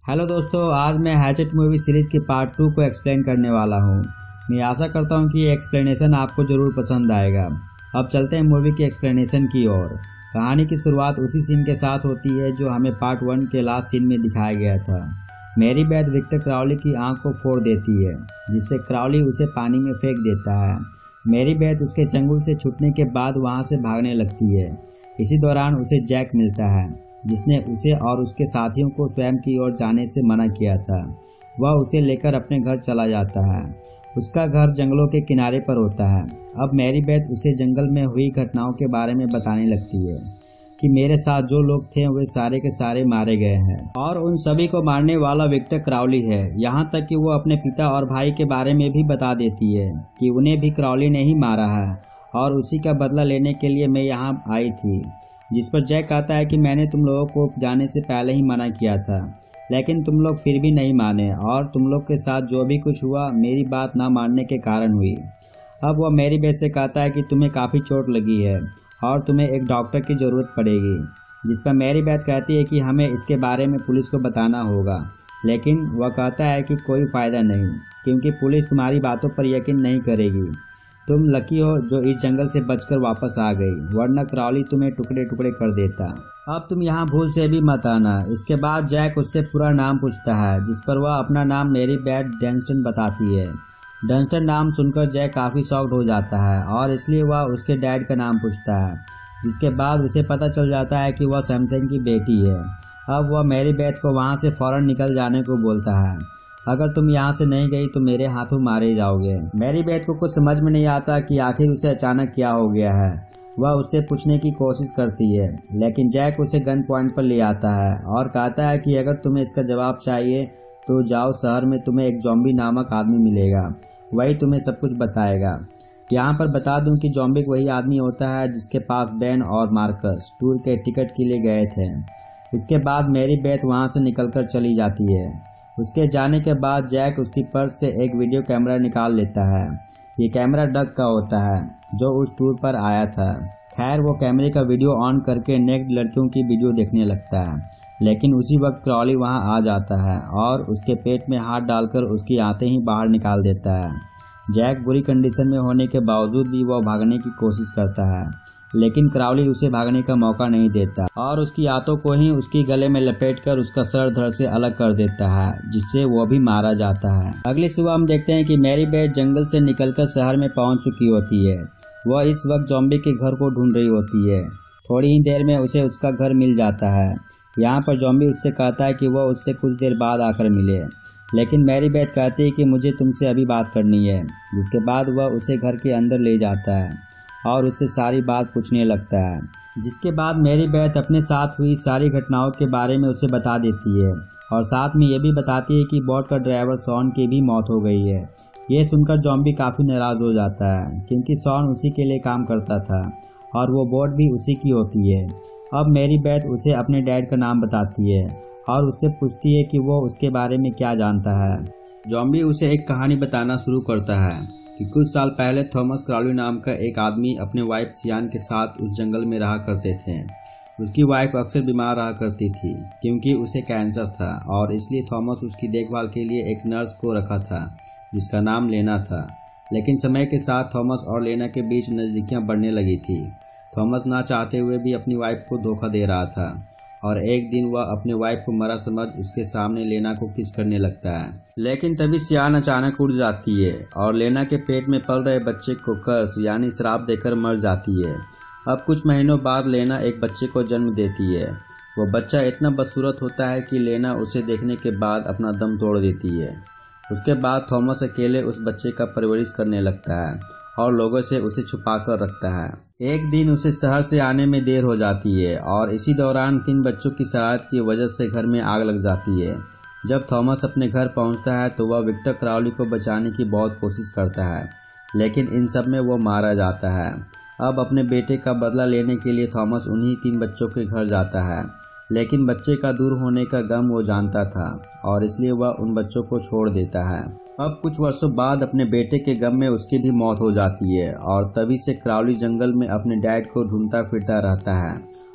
Hello दोस्तों, आज मैं हैचेट मूवी सीरीज़ की पार्ट 2 को एक्सप्लेन करने वाला हूँ। मैं आशा करता हूँ कि ये एक्सप्लेनेशन आपको ज़रूर पसंद आएगा। अब चलते हैं मूवी की एक्सप्लेनेशन की ओर। कहानी की शुरुआत उसी सीन के साथ होती है जो हमें पार्ट 1 के लास्ट सीन में दिखाया गया था। मैरी बेथ विक्टर क्राउली की आंख को फोड़ देती है, जिससे क्राउली उसे पानी में फेंक देता है। मैरी बेथ उसके चंगुल से छूटने के बाद वहाँ से भागने लगती है। इसी दौरान उसे जैक मिलता है, जिसने उसे और उसके साथियों को स्वयं की ओर जाने से मना किया था। वह उसे लेकर अपने घर चला जाता है। उसका घर जंगलों के किनारे पर होता है। अब मैरी बेथ उसे जंगल में हुई घटनाओं के बारे में बताने लगती है कि मेरे साथ जो लोग थे वे सारे के सारे मारे गए हैं और उन सभी को मारने वाला विक्टर क्राउली है। यहाँ तक कि वो अपने पिता और भाई के बारे में भी बता देती है कि उन्हें भी क्राउली ने ही मारा है और उसी का बदला लेने के लिए मैं यहाँ आई थी। जिस पर जैक कहता है कि मैंने तुम लोगों को जाने से पहले ही मना किया था, लेकिन तुम लोग फिर भी नहीं माने और तुम लोग के साथ जो भी कुछ हुआ मेरी बात ना मानने के कारण हुई। अब वह मैरी बेथ से कहता है कि तुम्हें काफ़ी चोट लगी है और तुम्हें एक डॉक्टर की ज़रूरत पड़ेगी। जिस पर मैरी बेथ कहती है कि हमें इसके बारे में पुलिस को बताना होगा, लेकिन वह कहता है कि कोई फ़ायदा नहीं, क्योंकि पुलिस तुम्हारी बातों पर यकीन नहीं करेगी। तुम लकी हो जो इस जंगल से बचकर वापस आ गई, वरना क्राउली तुम्हें टुकड़े टुकड़े कर देता। अब तुम यहाँ भूल से भी मत आना। इसके बाद जैक उससे पूरा नाम पूछता है, जिस पर वह अपना नाम मैरी बेथ डंस्टन बताती है। डंस्टन नाम सुनकर जैक काफ़ी शॉक्ड हो जाता है और इसलिए वह उसके डैड का नाम पूछता है, जिसके बाद उसे पता चल जाता है कि वह सैमसन की बेटी है। अब वह मैरी बेथ को वहाँ से फ़ौरन निकल जाने को बोलता है। अगर तुम यहाँ से नहीं गई तो मेरे हाथों मारे जाओगे। मैरी बेथ को कुछ समझ में नहीं आता कि आखिर उसे अचानक क्या हो गया है। वह उससे पूछने की कोशिश करती है, लेकिन जैक उसे गन पॉइंट पर ले आता है और कहता है कि अगर तुम्हें इसका जवाब चाहिए तो जाओ, शहर में तुम्हें एक ज़ॉम्बी नामक आदमी मिलेगा, वही तुम्हें सब कुछ बताएगा। यहाँ पर बता दूं कि ज़ॉम्बी वही आदमी होता है जिसके पास बेन और मार्कस टूर के टिकट के लिए गए थे। इसके बाद मैरी बेथ वहाँ से निकलकर चली जाती है। उसके जाने के बाद जैक उसकी पर्स से एक वीडियो कैमरा निकाल लेता है। ये कैमरा डग का होता है जो उस टूर पर आया था। खैर, वो कैमरे का वीडियो ऑन करके नेक्ड लड़कियों की वीडियो देखने लगता है, लेकिन उसी वक्त क्राउली वहाँ आ जाता है और उसके पेट में हाथ डालकर उसकी आंतें ही बाहर निकाल देता है। जैक बुरी कंडीशन में होने के बावजूद भी वह भागने की कोशिश करता है, लेकिन क्राउली उसे भागने का मौका नहीं देता और उसकी आंतों को ही उसकी गले में लपेटकर उसका सर धड़ से अलग कर देता है, जिससे वो भी मारा जाता है। अगली सुबह हम देखते हैं कि मैरी बेथ जंगल से निकलकर शहर में पहुंच चुकी होती है। वह इस वक्त ज़ॉम्बी के घर को ढूंढ रही होती है। थोड़ी ही देर में उसे उसका घर मिल जाता है। यहाँ पर ज़ॉम्बी उससे कहता है कि वह उससे कुछ देर बाद आकर मिले, लेकिन मैरी बेथ कहती है कि मुझे तुमसे अभी बात करनी है। जिसके बाद वह उसे घर के अंदर ले जाता है और उससे सारी बात पूछने लगता है। जिसके बाद मैरी बेथ अपने साथ हुई सारी घटनाओं के बारे में उसे बता देती है और साथ में ये भी बताती है कि बोट का ड्राइवर शॉन की भी मौत हो गई है। ये सुनकर ज़ॉम्बी काफ़ी नाराज़ हो जाता है, क्योंकि शॉन उसी के लिए काम करता था और वो बोट भी उसी की होती है। अब मैरी बेथ उसे अपने डैड का नाम बताती है और उससे पूछती है कि वो उसके बारे में क्या जानता है। ज़ॉम्बी उसे एक कहानी बताना शुरू करता है कि कुछ साल पहले थॉमस क्राउली नाम का एक आदमी अपने वाइफ सियान के साथ उस जंगल में रहा करते थे। उसकी वाइफ अक्सर बीमार रहा करती थी क्योंकि उसे कैंसर था और इसलिए थॉमस उसकी देखभाल के लिए एक नर्स को रखा था जिसका नाम लेना था। लेकिन समय के साथ थॉमस और लेना के बीच नज़दीकियाँ बढ़ने लगी थी। थॉमस ना चाहते हुए भी अपनी वाइफ को धोखा दे रहा था और एक दिन वह अपने वाइफ को मरा समझ उसके सामने लेना को किस करने लगता है। लेकिन तभी सियान अचानक उड़ जाती है और लेना के पेट में पल रहे बच्चे को कर्स यानी श्राप देकर मर जाती है। अब कुछ महीनों बाद लेना एक बच्चे को जन्म देती है। वो बच्चा इतना बदसूरत होता है कि लेना उसे देखने के बाद अपना दम तोड़ देती है। उसके बाद थॉमस अकेले उस बच्चे का परवरिश करने लगता है और लोगों से उसे छुपा कर रखता है। एक दिन उसे शहर से आने में देर हो जाती है और इसी दौरान 3 बच्चों की शरारत की वजह से घर में आग लग जाती है। जब थॉमस अपने घर पहुंचता है तो वह विक्टर क्राउली को बचाने की बहुत कोशिश करता है, लेकिन इन सब में वो मारा जाता है। अब अपने बेटे का बदला लेने के लिए थॉमस उन्हीं 3 बच्चों के घर जाता है, लेकिन बच्चे का दूर होने का गम वो जानता था और इसलिए वह उन बच्चों को छोड़ देता है। अब कुछ वर्षों बाद अपने बेटे के गम में उसकी भी मौत हो जाती है और तभी से क्राउली जंगल में अपने डैड को ढूंढता फिरता रहता है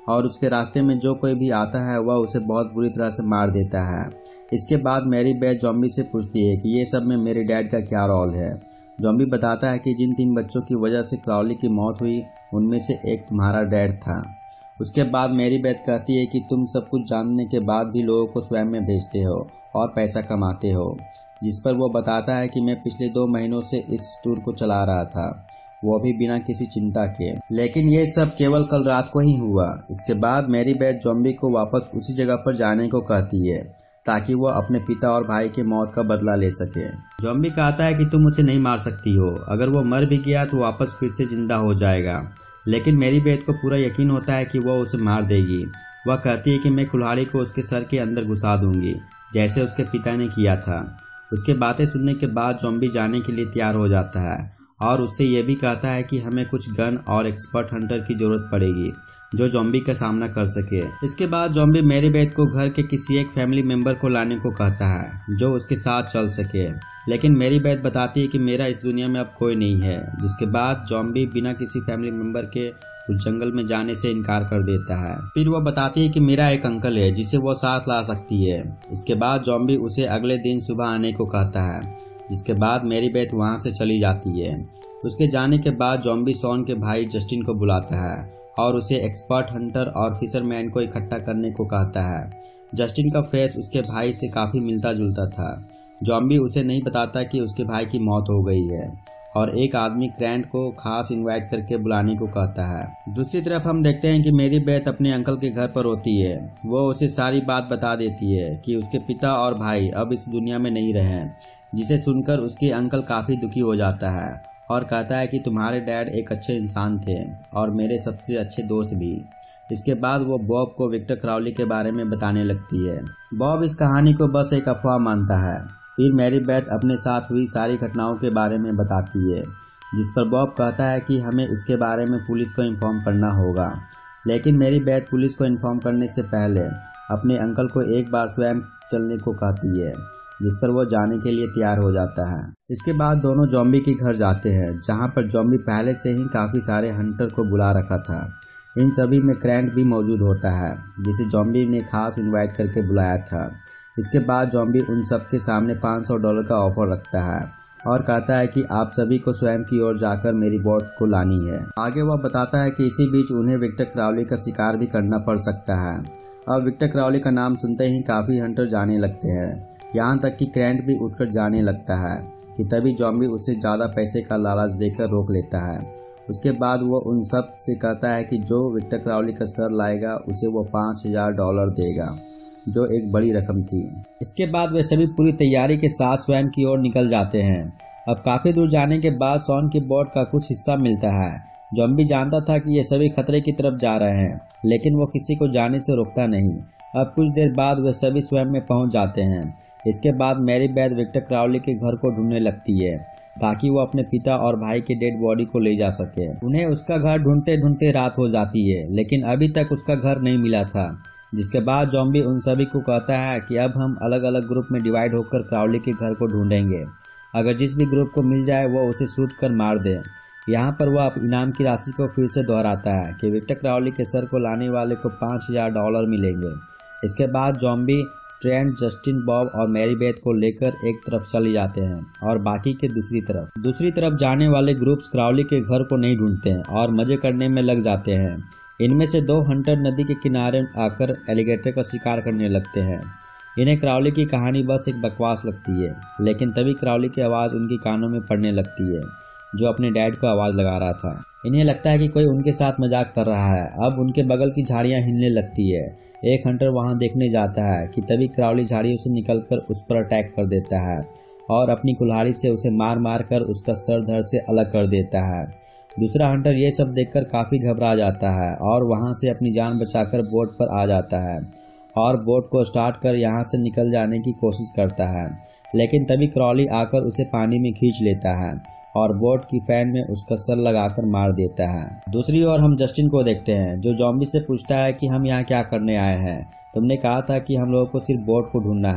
और उसके रास्ते में जो कोई भी आता है वह उसे बहुत बुरी तरह से मार देता है। इसके बाद मैरी बेथ जॉम्बी से पूछती है कि ये सब में मेरे डैड का क्या रोल है। जॉम्बी बताता है कि जिन 3 बच्चों की वजह से क्राउली की मौत हुई उनमें से एक तुम्हारा डैड था। उसके बाद मैरी बेथ कहती है कि तुम सब कुछ जानने के बाद भी लोगों को स्वयं में भेजते हो और पैसा कमाते हो, जिस पर वो बताता है कि मैं पिछले 2 महीनों से इस टूर को चला रहा था, वो भी बिना किसी चिंता के, लेकिन ये सब केवल कल रात को ही हुआ। इसके बाद मैरी बेथ जॉम्बी को वापस उसी जगह पर जाने को कहती है ताकि वो अपने पिता और भाई की मौत का बदला ले सके। जॉम्बी कहता है कि तुम उसे नहीं मार सकती हो, अगर वो मर भी गया तो वापस फिर से जिंदा हो जाएगा। लेकिन मैरी बेथ को पूरा यकीन होता है कि वह उसे मार देगी। वह कहती है कि मैं कुल्हाड़ी को उसके सर के अंदर घुसा दूंगी जैसे उसके पिता ने किया था। उसके बातें सुनने के बाद जॉम्बी जाने के लिए तैयार हो जाता है और उससे यह भी कहता है कि हमें कुछ गन और एक्सपर्ट हंटर की जरूरत पड़ेगी जो जॉम्बी का सामना कर सके। इसके बाद जॉम्बी मैरी बेथ को घर के किसी एक फैमिली मेंबर को लाने को कहता है जो उसके साथ चल सके, लेकिन मैरी बेथ बताती है कि मेरा इस दुनिया में अब कोई नहीं है। जिसके बाद जॉम्बी बिना किसी फैमिली मेंबर के उस जंगल में जाने से इनकार कर देता है। फिर वह बताती है कि मेरा एक अंकल है जिसे वो साथ ला सकती है। इसके बाद जॉम्बी उसे अगले दिन सुबह आने को कहता है, जिसके बाद मैरी बेथ वहां से चली जाती है। उसके जाने के बाद जॉम्बी शॉन के भाई जस्टिन को बुलाता है और उसे एक्सपर्ट हंटर और फिशरमैन को इकट्ठा करने को कहता है। जस्टिन का फेस उसके भाई से काफी मिलता जुलता था। जॉम्बी उसे नहीं बताता कि उसके भाई की मौत हो गई है और एक आदमी क्रैंट को खास इनवाइट करके बुलाने को कहता है। दूसरी तरफ हम देखते हैं कि मैरी बेथ अपने अंकल के घर पर होती है। वो उसे सारी बात बता देती है कि उसके पिता और भाई अब इस दुनिया में नहीं रहे, जिसे सुनकर उसके अंकल काफी दुखी हो जाता है और कहता है कि तुम्हारे डैड एक अच्छे इंसान थे और मेरे सबसे अच्छे दोस्त भी। इसके बाद वो बॉब को विक्टर क्राउली के बारे में बताने लगती है। बॉब इस कहानी को बस एक अफवाह मानता है। फिर मैरी बेथ अपने साथ हुई सारी घटनाओं के बारे में बताती है, जिस पर बॉब कहता है कि हमें इसके बारे में पुलिस को इन्फॉर्म करना होगा। लेकिन मैरी बेथ पुलिस को इन्फॉर्म करने से पहले अपने अंकल को एक बार स्वयं चलने को कहती है, जिस पर वो जाने के लिए तैयार हो जाता है। इसके बाद दोनों जॉम्बी के घर जाते हैं, जहां पर जॉम्बी पहले से ही काफी सारे हंटर को बुला रखा था। इन सभी में क्रैंट भी मौजूद होता है, जिसे जॉम्बी ने खास इनवाइट करके बुलाया था। इसके बाद जॉम्बी उन सबके सामने $500 का ऑफर रखता है और कहता है कि आप सभी को स्वयं की ओर जाकर मेरी बोट को लानी है। आगे वह बताता है कि इसी बीच उन्हें विक्टर क्राउली का शिकार भी करना पड़ सकता है। अब विक्टर क्राउली का नाम सुनते ही काफी हंटर जाने लगते हैं, यहाँ तक कि क्रैंट भी उठकर जाने लगता है कि तभी जॉम्बी उसे ज्यादा पैसे का लालच देकर रोक लेता है। उसके बाद वो उन सब से कहता है कि जो विक्टर क्राउली का सर लाएगा उसे वो $5000 देगा, जो एक बड़ी रकम थी। इसके बाद वे सभी पूरी तैयारी के साथ स्वयं की ओर निकल जाते हैं। अब काफी दूर जाने के बाद शॉन की बोट का कुछ हिस्सा मिलता है। जॉम्बी जानता था कि ये सभी खतरे की तरफ जा रहे हैं, लेकिन वो किसी को जाने से रोकता नहीं। अब कुछ देर बाद वे सभी स्वयं में पहुंच जाते हैं। इसके बाद मैरी बेथ विक्टर क्राउली के घर को ढूंढने लगती है ताकि वो अपने पिता और भाई के डेड बॉडी को ले जा सके। उन्हें उसका घर ढूंढते ढूंढते रात हो जाती है, लेकिन अभी तक उसका घर नहीं मिला था। जिसके बाद जॉम्बी उन सभी को कहता है कि अब हम अलग अलग ग्रुप में डिवाइड होकर क्राउली के घर को ढूंढेंगे। अगर जिस भी ग्रुप को मिल जाए वो उसे शूट कर मार दे। यहाँ पर वह इनाम की राशि को फिर से दोहराता है कि विक्टर क्राउली के सर को लाने वाले को $5000 मिलेंगे। इसके बाद जॉम्बी ट्रेंट, जस्टिन, बॉब और मैरी बेथ को लेकर एक तरफ चले जाते हैं और बाकी के दूसरी तरफ जाने वाले ग्रुप्स क्राउली के घर को नहीं ढूंढते हैं और मजे करने में लग जाते हैं। इनमें से 2 हंटर नदी के किनारे आकर एलिगेटर का शिकार करने लगते हैं। इन्हें क्राउली की कहानी बस एक बकवास लगती है, लेकिन तभी क्राउली की आवाज़ उनके कानों में पड़ने लगती है, जो अपने डैड को आवाज़ लगा रहा था। इन्हें लगता है कि कोई उनके साथ मजाक कर रहा है। अब उनके बगल की झाड़ियाँ हिलने लगती है। एक हंटर वहां देखने जाता है कि तभी क्राउली झाड़ियों से निकलकर उस पर अटैक कर देता है और अपनी कुल्हाड़ी से उसे मार मार कर उसका सर धड़ से अलग कर देता है। दूसरा हंटर ये सब देखकर काफी घबरा जाता है और वहां से अपनी जान बचाकर बोट पर आ जाता है और बोट को स्टार्ट कर यहां से निकल जाने की कोशिश करता है, लेकिन तभी क्राउली आकर उसे पानी में खींच लेता है और बोट की फैन में उसका सर लगाकर मार देता है। दूसरी ओर हम जस्टिन को देखते हैं, जो जॉम्बी से पूछता है कि हम यहाँ क्या करने आए हैं। तुमने कहा था कि हम लोगों को सिर्फ बोट को ढूंढना है,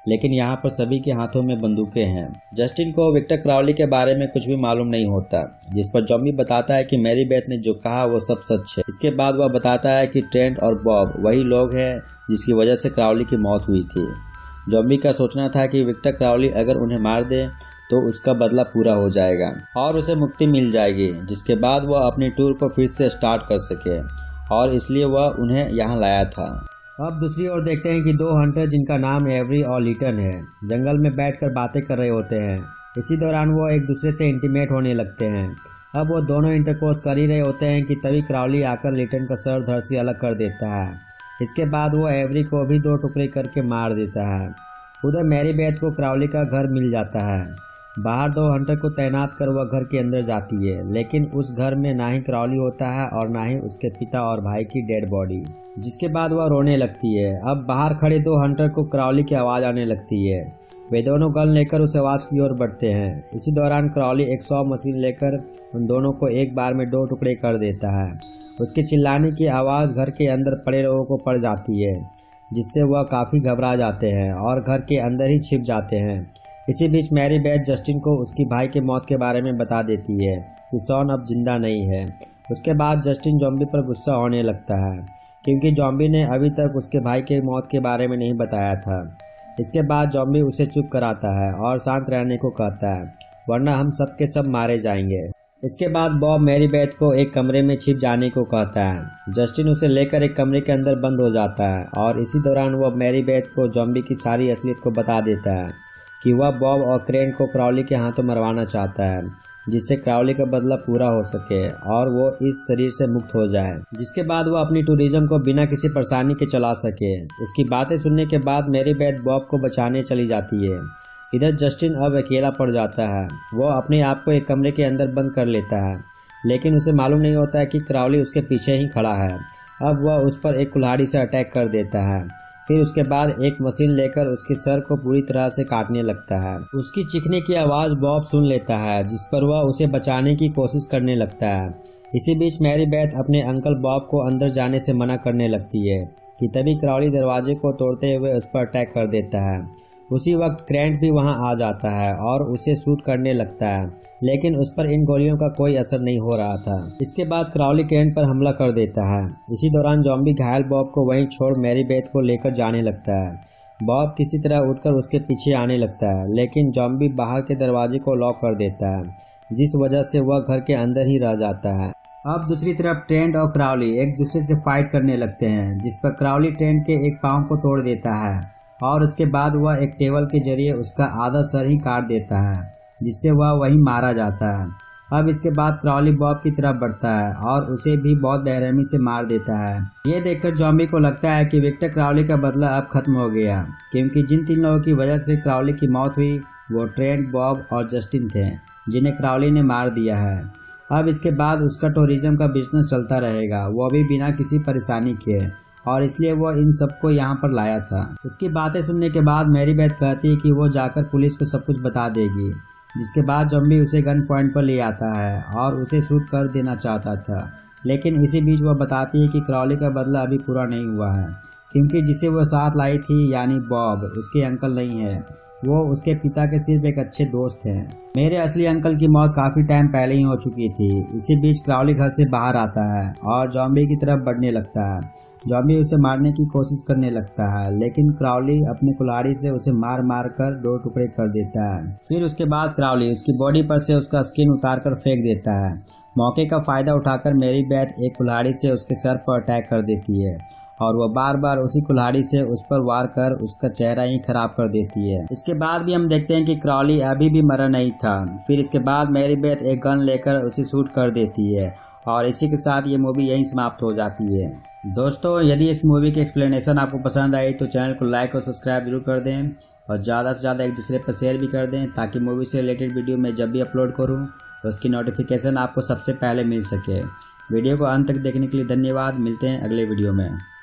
लेकिन यहाँ पर सभी के हाथों में बंदूकें हैं। जस्टिन को विक्टर क्राउली के बारे में कुछ भी मालूम नहीं होता, जिस पर जॉम्बी बताता है कि मैरी बेथ ने जो कहा वो सब सच है। इसके बाद वह बताता है कि ट्रेंट और बॉब वही लोग हैं जिसकी वजह से क्राउली की मौत हुई थी। जॉम्बी का सोचना था कि विक्टर क्राउली अगर उन्हें मार दे तो उसका बदला पूरा हो जाएगा और उसे मुक्ति मिल जाएगी, जिसके बाद वह अपनी टूर को फिर से स्टार्ट कर सके, और इसलिए वह उन्हें यहाँ लाया था। अब दूसरी ओर देखते हैं कि दो हंटर जिनका नाम एवरी और लीटन है जंगल में बैठकर बातें कर रहे होते हैं। इसी दौरान वो एक दूसरे से इंटीमेट होने लगते हैं। अब वो दोनों इंटरकोर्स कर ही रहे होते हैं कि तभी क्राउली आकर लीटन का सर धड़ से अलग कर देता है। इसके बाद वो एवरी को भी 2 टुकड़े करके मार देता है। उधर मैरी बेथ को क्राउली का घर मिल जाता है। बाहर 2 हंटर को तैनात कर वह घर के अंदर जाती है, लेकिन उस घर में ना ही क्राउली होता है और ना ही उसके पिता और भाई की डेड बॉडी, जिसके बाद वह रोने लगती है। अब बाहर खड़े 2 हंटर को क्राउली की आवाज़ आने लगती है। वे दोनों गन लेकर उस आवाज़ की ओर बढ़ते हैं। इसी दौरान क्राउली एक 100 मशीन लेकर उन दोनों को एक बार में 2 टुकड़े कर देता है। उसके चिल्लाने की आवाज़ घर के अंदर पड़े लोगों को पड़ जाती है, जिससे वह काफ़ी घबरा जाते हैं और घर के अंदर ही छिप जाते हैं। इसी बीच मैरी बेथ जस्टिन को उसकी भाई के मौत के बारे में बता देती है कि शॉन अब जिंदा नहीं है। उसके बाद जस्टिन जॉम्बी पर गुस्सा होने लगता है, क्योंकि जॉम्बी ने अभी तक उसके भाई के मौत के बारे में नहीं बताया था। इसके बाद जॉम्बी उसे चुप कराता है और शांत रहने को कहता है, वरना हम सब के सब मारे जाएंगे। इसके बाद बॉब मैरी बेथ को एक कमरे में छिप जाने को कहता है। जस्टिन उसे लेकर एक कमरे के अंदर बंद हो जाता है और इसी दौरान वह मैरी बेथ को जॉम्बी की सारी असलियत को बता देता है कि वह बॉब और क्रेंट को क्राउली के हाथों मरवाना चाहता है, जिससे क्राउली का बदला पूरा हो सके और वो इस शरीर से मुक्त हो जाए, जिसके बाद वो अपनी टूरिज्म को बिना किसी परेशानी के चला सके। इसकी बातें सुनने के बाद मैरी बेथ बॉब को बचाने चली जाती है। इधर जस्टिन अब अकेला पड़ जाता है। वो अपने आप को एक कमरे के अंदर बंद कर लेता है, लेकिन उसे मालूम नहीं होता है कि क्राउली उसके पीछे ही खड़ा है। अब वह उस पर एक कुल्हाड़ी से अटैक कर देता है। फिर उसके बाद एक मशीन लेकर उसके सर को पूरी तरह से काटने लगता है। उसकी चीखने की आवाज़ बॉब सुन लेता है, जिस पर वह उसे बचाने की कोशिश करने लगता है। इसी बीच मैरी बेथ अपने अंकल बॉब को अंदर जाने से मना करने लगती है कि तभी क्राउली दरवाजे को तोड़ते हुए उस पर अटैक कर देता है। उसी वक्त क्रेंट भी वहां आ जाता है और उसे शूट करने लगता है, लेकिन उस पर इन गोलियों का कोई असर नहीं हो रहा था। इसके बाद क्राउली क्रेंट पर हमला कर देता है। इसी दौरान जॉम्बी घायल बॉब को वहीं छोड़ मैरी बेथ को लेकर जाने लगता है। बॉब किसी तरह उठकर उसके पीछे आने लगता है, लेकिन जॉम्बी बाहर के दरवाजे को लॉक कर देता है, जिस वजह से वह घर के अंदर ही रह जाता है। अब दूसरी तरफ ट्रेंट और क्राउली एक दूसरे से फाइट करने लगते हैं, जिस पर क्राउली ट्रेंट के एक पाँव को तोड़ देता है और उसके बाद वह एक टेबल के जरिए उसका आधा सर ही काट देता है, जिससे वह वहीं मारा जाता है। अब इसके बाद क्राउली बॉब की तरफ बढ़ता है और उसे भी बहुत बेरहमी से मार देता है। ये देखकर जॉम्बी को लगता है कि विक्टर क्राउली का बदला अब खत्म हो गया, क्योंकि जिन 3 लोगों की वजह से क्राउली की मौत हुई वो ट्रेंट, बॉब और जस्टिन थे, जिन्हें क्राउली ने मार दिया है। अब इसके बाद उसका टूरिज्म का बिजनेस चलता रहेगा, वो भी बिना किसी परेशानी के, और इसलिए वो इन सबको यहाँ पर लाया था। उसकी बातें सुनने के बाद मैरी बेथ कहती है कि वो जाकर पुलिस को सब कुछ बता देगी, जिसके बाद जॉम्बी उसे गन पॉइंट पर ले आता है और उसे शूट कर देना चाहता था। लेकिन इसी बीच वह बताती है कि क्राउली का बदला अभी पूरा नहीं हुआ है, क्योंकि जिसे वो साथ लाई थी यानी बॉब उसके अंकल नहीं है, वो उसके पिता के सिर्फ एक अच्छे दोस्त हैं। मेरे असली अंकल की मौत काफी टाइम पहले ही हो चुकी थी। इसी बीच क्राउली घर से बाहर आता है और जॉम्बी की तरफ बढ़ने लगता है। जॉम्बी उसे मारने की कोशिश करने लगता है, लेकिन क्राउली अपनी कुल्हाड़ी से उसे मार मार कर 2 टुकड़े कर देता है। फिर उसके बाद क्राउली उसकी बॉडी पर से उसका स्किन उतार कर फेंक देता है। मौके का फायदा उठाकर मैरी बेथ एक कुल्हाड़ी से उसके सर पर अटैक कर देती है और वह बार बार उसी कुल्हाड़ी से उस पर वार कर उसका चेहरा ही खराब कर देती है। इसके बाद भी हम देखते हैं कि क्राउली अभी भी मरा नहीं था। फिर इसके बाद मैरी बेथ एक गन लेकर उसे शूट कर देती है और इसी के साथ ये मूवी यहीं समाप्त हो जाती है। दोस्तों, यदि इस मूवी की एक्सप्लेनेशन आपको पसंद आई तो चैनल को लाइक और सब्सक्राइब जरूर कर दें और ज़्यादा से ज़्यादा एक दूसरे पर शेयर भी कर दें, ताकि मूवी से रिलेटेड वीडियो मैं जब भी अपलोड करूं तो उसकी नोटिफिकेशन आपको सबसे पहले मिल सके। वीडियो को अंत तक देखने के लिए धन्यवाद। मिलते हैं अगले वीडियो में।